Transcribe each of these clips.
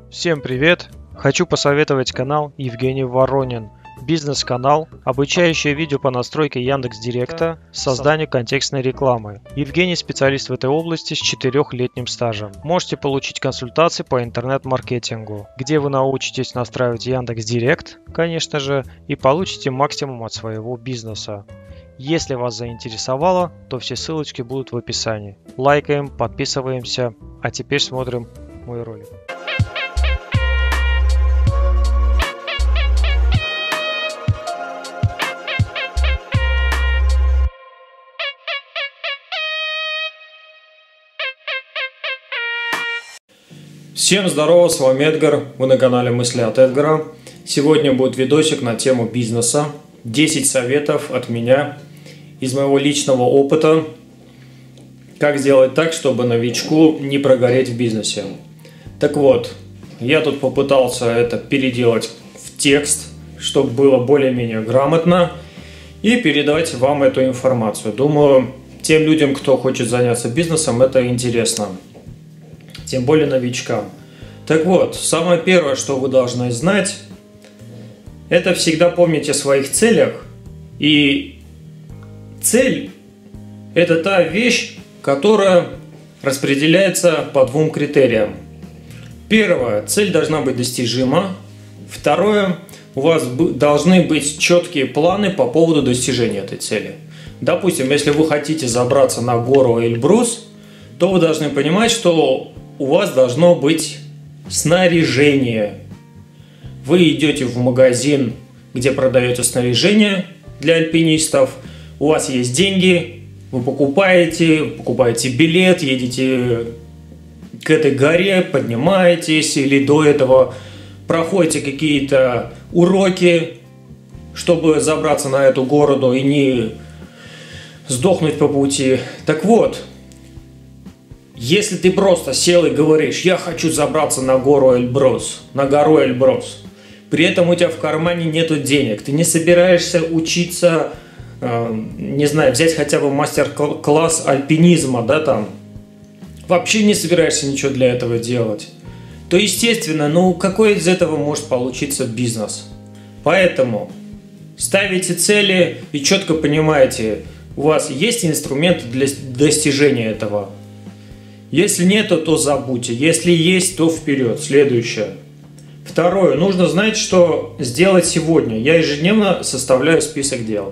Всем привет! Хочу посоветовать канал Евгений Воронин. Бизнес-канал, обучающий видео по настройке Яндекс.Директа, созданию контекстной рекламы. Евгений специалист в этой области с 4-летним стажем. Можете получить консультации по интернет-маркетингу, где вы научитесь настраивать Яндекс.Директ, конечно же, и получите максимум от своего бизнеса. Если вас заинтересовало, то все ссылочки будут в описании. Лайкаем, подписываемся, а теперь смотрим мой ролик. Всем здорово, с вами Эдгар, вы на канале Мысли от Эдгара. Сегодня будет видосик на тему бизнеса. 10 советов от меня, из моего личного опыта, как сделать так, чтобы новичку не прогореть в бизнесе. Так вот, я тут попытался это переделать в текст, чтобы было более-менее грамотно, и передать вам эту информацию. Думаю, тем людям, кто хочет заняться бизнесом, это интересно. Тем более новичкам. Так вот, самое первое, что вы должны знать, это всегда помнить о своих целях. И цель – это та вещь, которая распределяется по двум критериям. Первое – цель должна быть достижима. Второе – у вас должны быть четкие планы по поводу достижения этой цели. Допустим, если вы хотите забраться на гору Эльбрус, то вы должны понимать, что у вас должно быть снаряжение. Вы идете в магазин, где продаете снаряжение для альпинистов, у вас есть деньги, вы покупаете билет, едете к этой горе, поднимаетесь, или до этого проходите какие-то уроки, чтобы забраться на эту гору и не сдохнуть по пути. Так вот, если ты просто сел и говоришь: я хочу забраться на гору Эльбрус, при этом у тебя в кармане нету денег, ты не собираешься учиться, не знаю, взять хотя бы мастер-класс альпинизма, да, там, вообще не собираешься ничего для этого делать, то, естественно, какой из этого может получиться бизнес? Поэтому ставите цели и четко понимаете, у вас есть инструменты для достижения этого. Если нет, то забудьте. Если есть, то вперед. Следующее. Второе. Нужно знать, что сделать сегодня. Я ежедневно составляю список дел.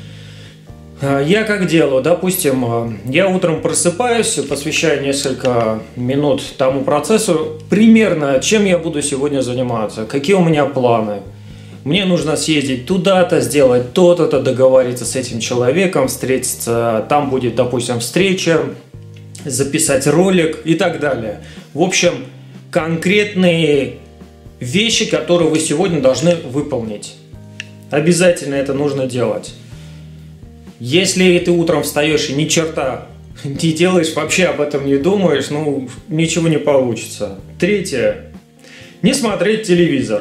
Я как делаю? Допустим, я утром просыпаюсь, посвящаю несколько минут тому процессу. Примерно, чем я буду сегодня заниматься. Какие у меня планы. Мне нужно съездить туда-то, сделать то-то, договориться с этим человеком, встретиться. Там будет, допустим, встреча. Записать ролик и так далее. В общем, конкретные вещи, которые вы сегодня должны выполнить. Обязательно это нужно делать. Если ты утром встаешь и ни черта не делаешь, вообще об этом не думаешь, ничего не получится. Третье. Не смотреть телевизор.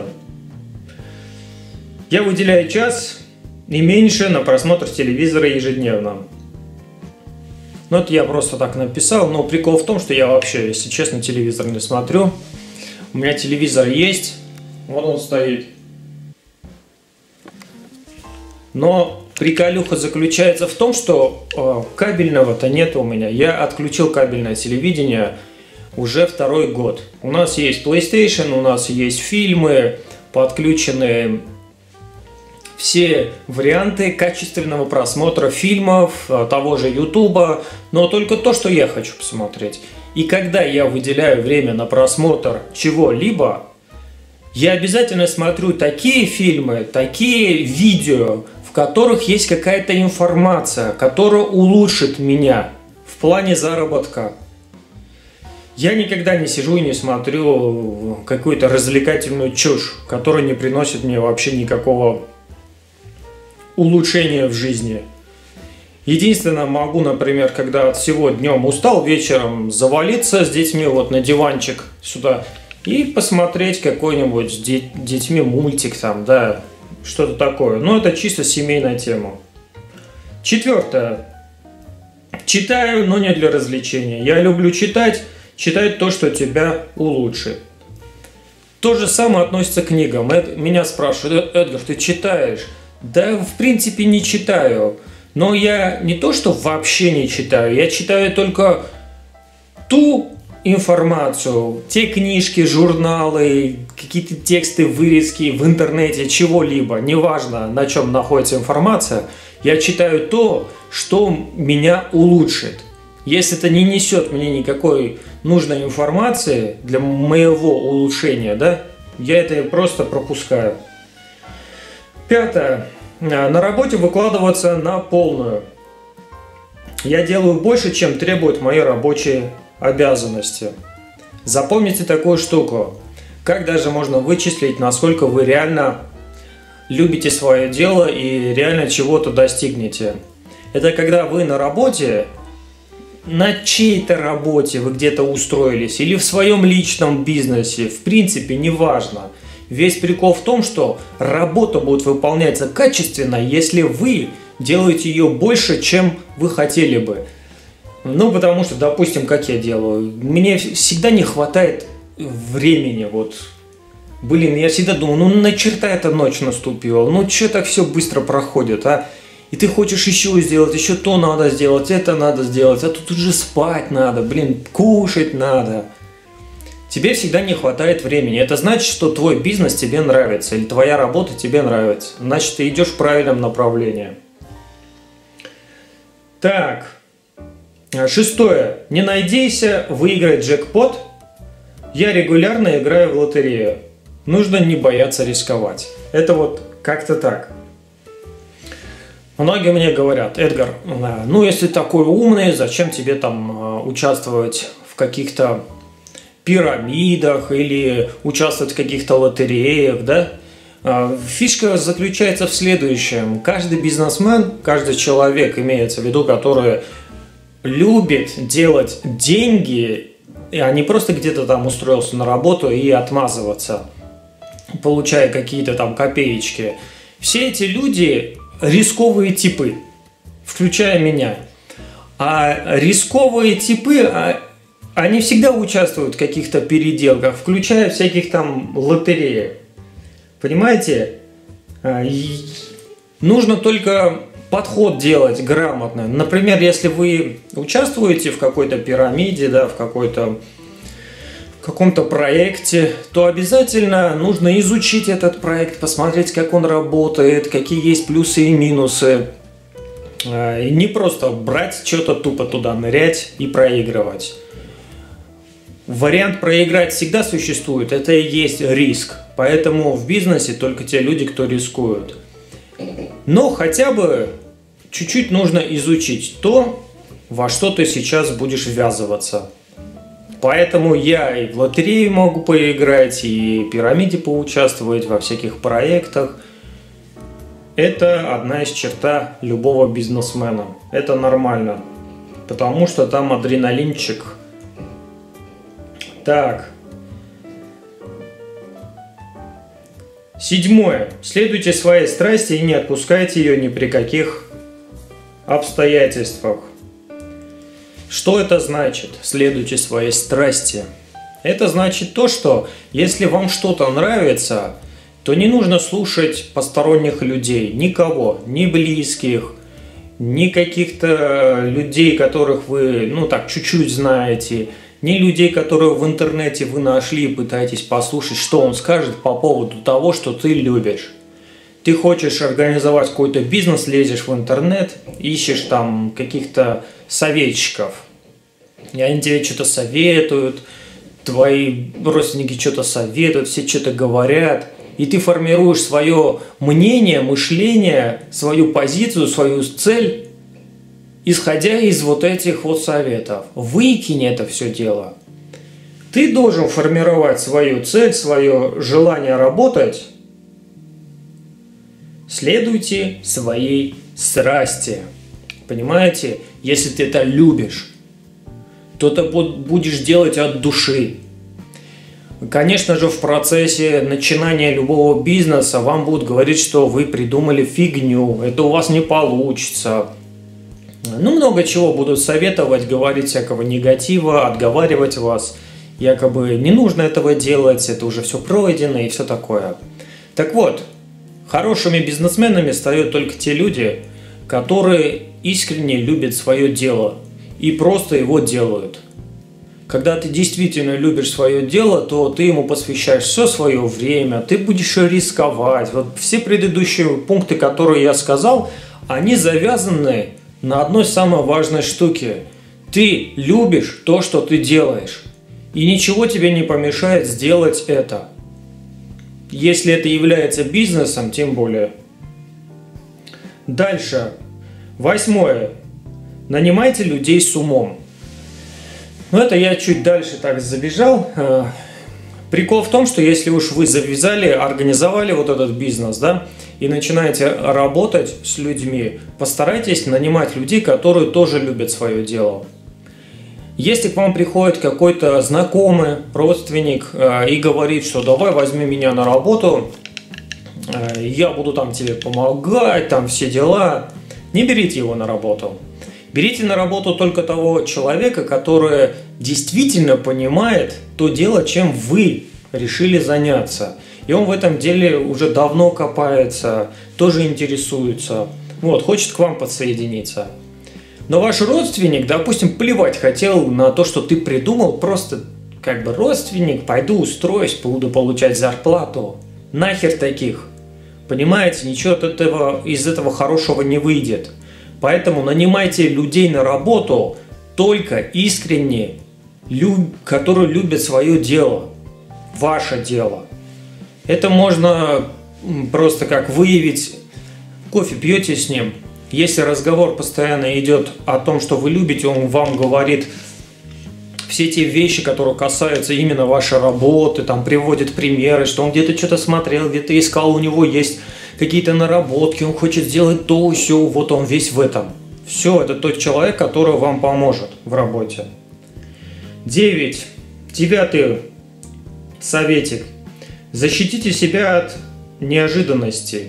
Я выделяю час и меньше на просмотр телевизора ежедневно. Это я просто так написал, но прикол в том, что я вообще, если честно, телевизор не смотрю. У меня телевизор есть, вот он стоит. Но приколюха заключается в том, что кабельного-то нет у меня. Я отключил кабельное телевидение уже второй год. У нас есть PlayStation, у нас есть фильмы, подключенные все варианты качественного просмотра фильмов, того же Ютуба, но только то, что я хочу посмотреть. И когда я выделяю время на просмотр чего-либо, я обязательно смотрю такие фильмы, такие видео, в которых есть какая-то информация, которая улучшит меня в плане заработка. Я никогда не сижу и не смотрю какую-то развлекательную чушь, которая не приносит мне вообще никакого улучшение в жизни. Единственное, могу, например, когда от всего днем устал, вечером завалиться с детьми на диванчик сюда и посмотреть какой-нибудь с детьми мультик там, да, что-то такое. Это чисто семейная тема. Четвертое. Читаю, но не для развлечения. Я люблю читать то, что тебя улучшит. То же самое относится к книгам. Меня спрашивают: Эдгар, ты читаешь? Да, в принципе, не читаю. Но я не то, что вообще не читаю, я читаю только ту информацию, те книжки, журналы, какие-то тексты, вырезки в интернете, чего-либо, неважно, на чем находится информация, я читаю то, что меня улучшит. Если это не несет мне никакой нужной информации для моего улучшения, да, я это просто пропускаю. Пятое. На работе выкладываться на полную. Я делаю больше, чем требуют мои рабочие обязанности. Запомните такую штуку. Как даже можно вычислить, насколько вы реально любите свое дело и реально чего-то достигнете? Это когда вы на работе, на чьей-то работе вы где-то устроились или в своем личном бизнесе, в принципе, неважно. Весь прикол в том, что работа будет выполняться качественно, если вы делаете ее больше, чем вы хотели бы. Ну, потому что, допустим, как я делаю, мне всегда не хватает времени, вот. Блин, я всегда думаю, ну на черта эта ночь наступила, ну что так все быстро проходит, а? И ты хочешь еще сделать, еще то надо сделать, это надо сделать, а тут уже спать надо, блин, кушать надо. Тебе всегда не хватает времени. Это значит, что твой бизнес тебе нравится, или твоя работа тебе нравится. Значит, ты идешь в правильном направлении. Так. Шестое. Не надейся выиграть джекпот. Я регулярно играю в лотерею. Нужно не бояться рисковать. Это вот как-то так. Многие мне говорят: Эдгар, ну если такой умный, зачем тебе там участвовать в каких-то пирамидах или участвовать в каких-то лотереях, да? Фишка заключается в следующем. Каждый бизнесмен, каждый человек, имеется в виду, который любит делать деньги, а не просто где-то там устроился на работу и отмазываться, получая какие-то там копеечки. Все эти люди рисковые типы, включая меня. А рисковые типы, они всегда участвуют в каких-то переделках, включая всяких там лотереек. Понимаете? Нужно только подход делать грамотно. Например, если вы участвуете в какой-то пирамиде, да, в каком-то проекте, то обязательно нужно изучить этот проект, посмотреть, как он работает, какие есть плюсы и минусы. И не просто брать что-то тупо туда нырять и проигрывать. Вариант проиграть всегда существует, это и есть риск. Поэтому в бизнесе только те люди, кто рискуют. Но хотя бы чуть-чуть нужно изучить то, во что ты сейчас будешь ввязываться. Поэтому я и в лотерею могу поиграть, и в пирамиде поучаствовать, во всяких проектах. Это одна из черта любого бизнесмена. Это нормально, потому что там адреналинчик. Так. Седьмое. Следуйте своей страсти и не отпускайте ее ни при каких обстоятельствах. Что это значит? Следуйте своей страсти. Это значит то, что если вам что-то нравится, то не нужно слушать посторонних людей, никого, ни близких, ни каких-то людей, которых вы, ну так, чуть-чуть знаете, ни людей, которых в интернете вы нашли и пытаетесь послушать, что он скажет по поводу того, что ты любишь. Ты хочешь организовать какой-то бизнес, лезешь в интернет, ищешь там каких-то советчиков. И они тебе что-то советуют, твои родственники что-то советуют, все что-то говорят. И ты формируешь свое мнение, мышление, свою позицию, свою цель, исходя из вот этих вот советов. Выкинь это все дело. Ты должен формировать свою цель, свое желание работать. Следуйте своей страсти. Понимаете? Если ты это любишь, то ты будешь делать от души. Конечно же, в процессе начинания любого бизнеса вам будут говорить, что вы придумали фигню, это у вас не получится. Ну, много чего будут советовать, говорить всякого негатива, отговаривать вас. якобы не нужно этого делать, это уже все пройдено и все такое. Так вот, хорошими бизнесменами стают только те люди, которые искренне любят свое дело и просто его делают. Когда ты действительно любишь свое дело, то ты ему посвящаешь все свое время, ты будешь рисковать. Вот все предыдущие пункты, которые я сказал, они завязаны на одной самой важной штуке. Ты любишь то, что ты делаешь, и ничего тебе не помешает сделать это. Если это является бизнесом, тем более. Дальше. 8. Нанимайте людей с умом. Ну, это я чуть дальше так забежал. Прикол в том, что если уж вы завязали, организовали вот этот бизнес, да, и начинаете работать с людьми, постарайтесь нанимать людей, которые тоже любят свое дело. Если к вам приходит какой-то знакомый, родственник и говорит, что давай возьми меня на работу, я буду там тебе помогать, там все дела, не берите его на работу. Берите на работу только того человека, который действительно понимает то дело, чем вы решили заняться. И он в этом деле уже давно копается, тоже интересуется, вот, хочет к вам подсоединиться. Но ваш родственник, допустим, плевать хотел на то, что ты придумал, просто как бы родственник, пойду устроюсь, буду получать зарплату. Нахер таких. Понимаете, ничего из этого хорошего не выйдет. Поэтому нанимайте людей на работу только искренне, которые любят свое дело, ваше дело. Это можно просто как выявить, кофе пьете с ним. Если разговор постоянно идет о том, что вы любите, он вам говорит все те вещи, которые касаются именно вашей работы, там приводит примеры, что он где-то что-то смотрел, где-то искал, у него есть какие-то наработки, он хочет сделать то, все, вот он весь в этом. Все, это тот человек, который вам поможет в работе. 9. 9 советик. Защитите себя от неожиданностей.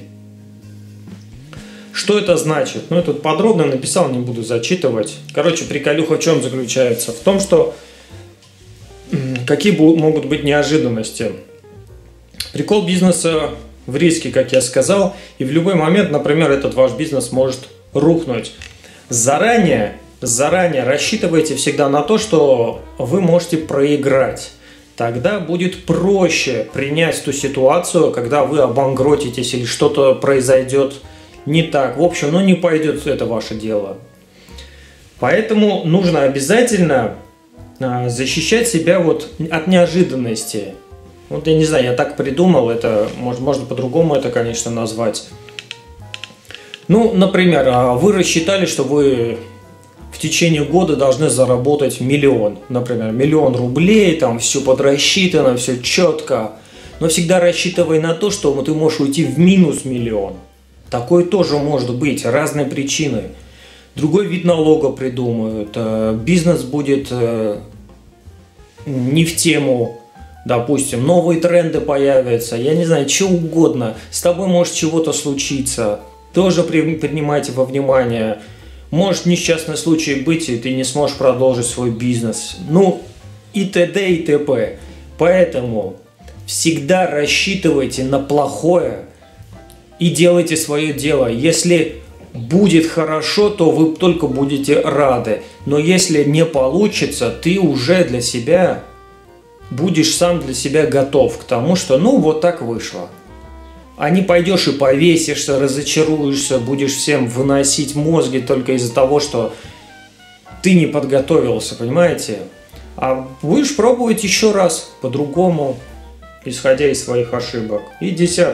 Что это значит? Ну, я тут подробно написал, не буду зачитывать. Короче, приколюха в чем заключается? В том, что какие могут быть неожиданности. Прикол бизнеса в риске, как я сказал, и в любой момент, например, этот ваш бизнес может рухнуть. Заранее рассчитывайте всегда на то, что вы можете проиграть. Тогда будет проще принять ту ситуацию, когда вы обанкротитесь или что-то произойдет не так. В общем, не пойдет это ваше дело. Поэтому нужно обязательно защищать себя вот от неожиданности. Вот я не знаю, я так придумал, это можно по-другому это, конечно, назвать. Ну, например, вы рассчитали, что вы в течение года должны заработать 1 миллион. Например, 1 000 000 рублей, там все подрасчитано, все четко. Но всегда рассчитывай на то, что ты можешь уйти в минус 1 миллион. Такое тоже может быть, разные причины. Другой вид налога придумают, бизнес будет не в тему, допустим, новые тренды появятся, я не знаю, что угодно, с тобой может чего-то случиться, тоже принимайте во внимание. Может несчастный случай быть, и ты не сможешь продолжить свой бизнес, ну и т.д. и т.п. Поэтому всегда рассчитывайте на плохое и делайте свое дело. Если будет хорошо, то вы только будете рады. Но если не получится, ты уже для себя будешь сам для себя готов к тому, что вот так вышло. А не пойдешь и повесишься, разочаруешься, будешь всем выносить мозги только из-за того, что ты не подготовился, понимаете? А будешь пробовать еще раз по-другому, исходя из своих ошибок. И 10.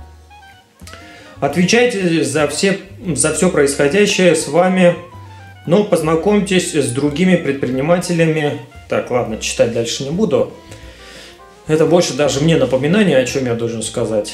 Отвечайте за все происходящее с вами, но познакомьтесь с другими предпринимателями. Так, ладно, читать дальше не буду. Это больше даже мне напоминание, о чем я должен сказать.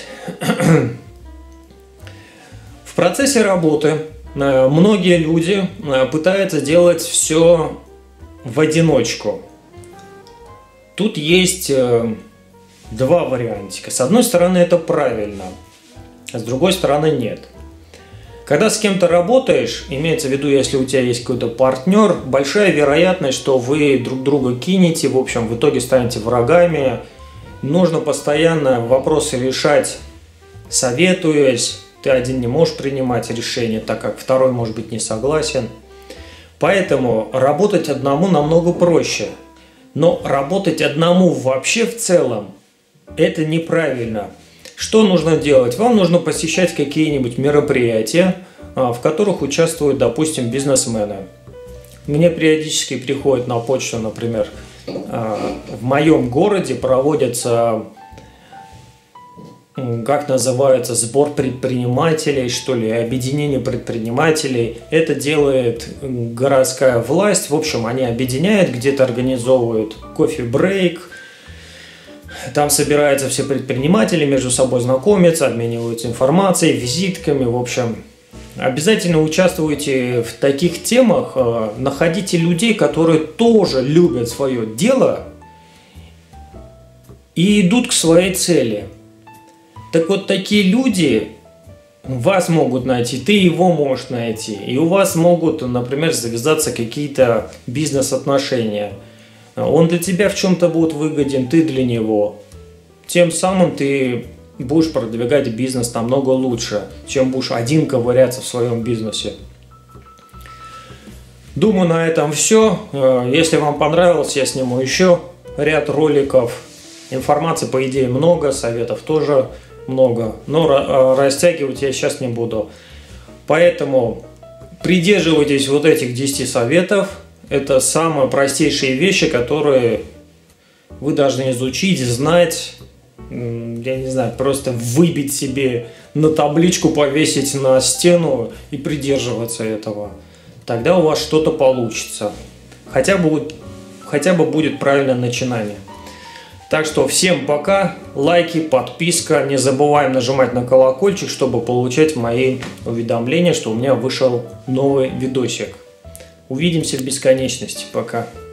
В процессе работы многие люди пытаются делать все в одиночку. Тут есть два вариантика. С одной стороны, это правильно, а с другой стороны, нет. Когда с кем-то работаешь, имеется в виду, если у тебя есть какой-то партнер, большая вероятность, что вы друг друга кинете, в общем, в итоге станете врагами. Нужно постоянно вопросы решать, советуясь. Ты один не можешь принимать решения, так как второй, может быть, не согласен. Поэтому работать одному намного проще. Но работать одному вообще в целом – это неправильно. Что нужно делать? Вам нужно посещать какие-нибудь мероприятия, в которых участвуют, допустим, бизнесмены. Мне периодически приходит на почту, например, в моем городе проводится, как называется, сбор предпринимателей, что ли, объединение предпринимателей. Это делает городская власть. В общем, они объединяют, где-то организовывают кофе-брейк. Там собираются все предприниматели, между собой знакомятся, обмениваются информацией, визитками. В общем, обязательно участвуйте в таких темах, находите людей, которые тоже любят свое дело и идут к своей цели. Так вот, такие люди вас могут найти, ты его можешь найти, и у вас могут, например, завязаться какие-то бизнес-отношения. Он для тебя в чем-то будет выгоден, ты для него. Тем самым ты будешь продвигать бизнес намного лучше, чем будешь один ковыряться в своем бизнесе. Думаю, на этом все. Если вам понравилось, я сниму еще ряд роликов. Информации, по идее, много, советов тоже много, но растягивать я сейчас не буду. Поэтому придерживайтесь вот этих 10 советов. Это самые простейшие вещи, которые вы должны изучить, знать, я не знаю, просто выбить себе на табличку, повесить на стену и придерживаться этого. Тогда у вас что-то получится. Хотя бы будет правильное начинание. Так что всем пока, лайки, подписка, не забываем нажимать на колокольчик, чтобы получать мои уведомления, что у меня вышел новый видосик. Увидимся в бесконечности. Пока.